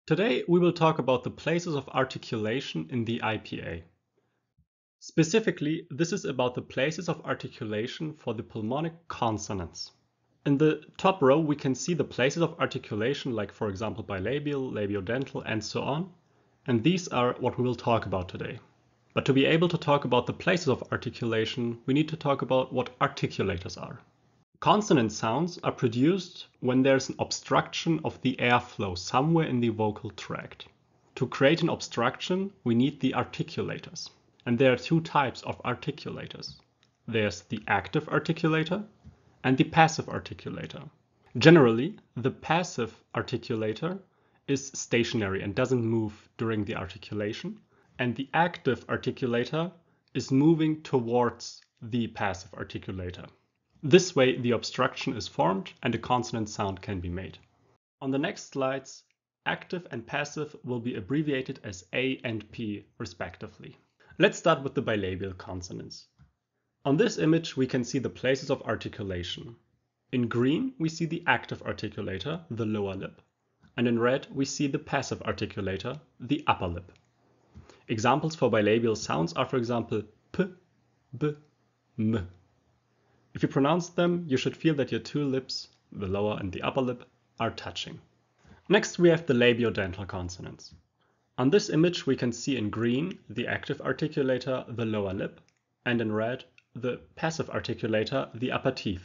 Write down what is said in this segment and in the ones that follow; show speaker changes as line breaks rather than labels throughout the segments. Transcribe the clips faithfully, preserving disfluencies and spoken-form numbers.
Today we will talk about the places of articulation in the I P A. Specifically, this is about the places of articulation for the pulmonic consonants. In the top row we can see the places of articulation, like for example bilabial, labiodental, and so on, and these are what we will talk about today. But to be able to talk about the places of articulation, we need to talk about what articulators are. Consonant sounds are produced when there's an obstruction of the airflow somewhere in the vocal tract. To create an obstruction, we need the articulators. And there are two types of articulators. There's the active articulator and the passive articulator. Generally, the passive articulator is stationary and doesn't move during the articulation, and the active articulator is moving towards the passive articulator. This way, the obstruction is formed and a consonant sound can be made. On the next slides, active and passive will be abbreviated as A and P respectively. Let's start with the bilabial consonants. On this image, we can see the places of articulation. In green, we see the active articulator, the lower lip, and in red, we see the passive articulator, the upper lip. Examples for bilabial sounds are, for example, P, B, M. If you pronounce them, you should feel that your two lips, the lower and the upper lip, are touching. Next, we have the labiodental consonants. On this image, we can see in green the active articulator, the lower lip, and in red, the passive articulator, the upper teeth.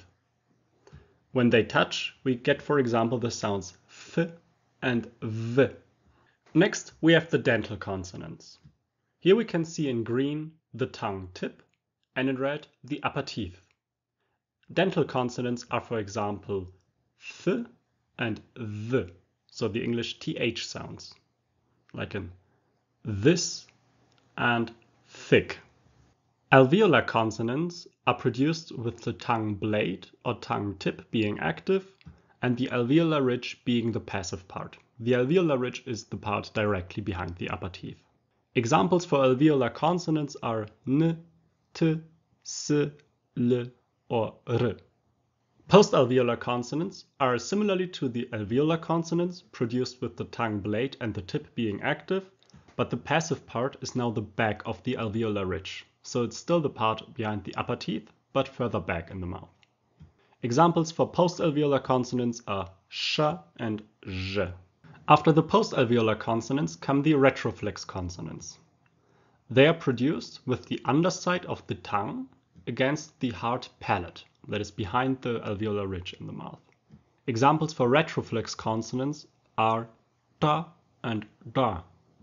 When they touch, we get, for example, the sounds F and V. Next, we have the dental consonants. Here we can see in green the tongue tip, and in red, the upper teeth. Dental consonants are, for example, th and th, so the English th sounds, like in this and thick. Alveolar consonants are produced with the tongue blade or tongue tip being active and the alveolar ridge being the passive part. The alveolar ridge is the part directly behind the upper teeth. Examples for alveolar consonants are n, t, s, l, or r. Postalveolar consonants are similarly to the alveolar consonants produced with the tongue blade and the tip being active, but the passive part is now the back of the alveolar ridge, so it's still the part behind the upper teeth, but further back in the mouth. Examples for postalveolar consonants are sh and j. After the postalveolar consonants come the retroflex consonants. They are produced with the underside of the tongue against the hard palate that is behind the alveolar ridge in the mouth. Examples for retroflex consonants are da and da.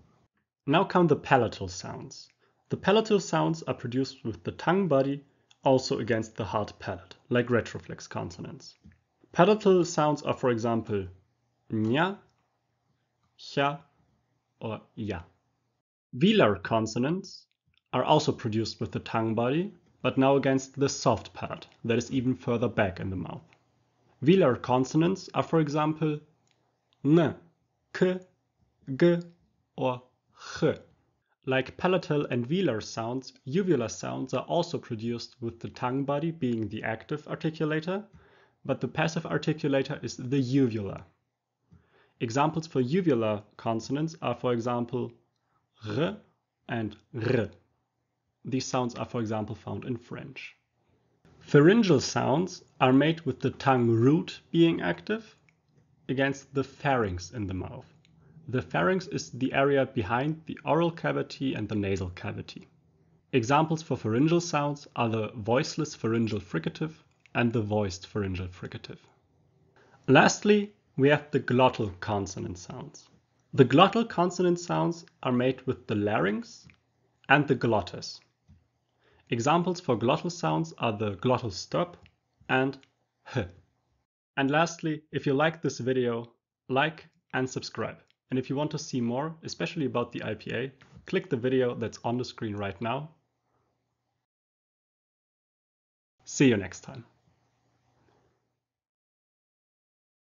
Now come the palatal sounds. The palatal sounds are produced with the tongue body also against the hard palate, like retroflex consonants. Palatal sounds are, for example, nya, cha, or ya. Velar consonants are also produced with the tongue body, but now against the soft palate that is even further back in the mouth. Velar consonants are, for example, n, k, g, or ch. Like palatal and velar sounds, uvular sounds are also produced with the tongue body being the active articulator, but the passive articulator is the uvular. Examples for uvular consonants are, for example, r and r. These sounds are, for example, found in French. Pharyngeal sounds are made with the tongue root being active against the pharynx in the mouth. The pharynx is the area behind the oral cavity and the nasal cavity. Examples for pharyngeal sounds are the voiceless pharyngeal fricative and the voiced pharyngeal fricative. Lastly, we have the glottal consonant sounds. The glottal consonant sounds are made with the larynx and the glottis. Examples for glottal sounds are the glottal stop and h. And lastly, if you like this video, like and subscribe. And if you want to see more, especially about the I P A, click the video that's on the screen right now. See you next time.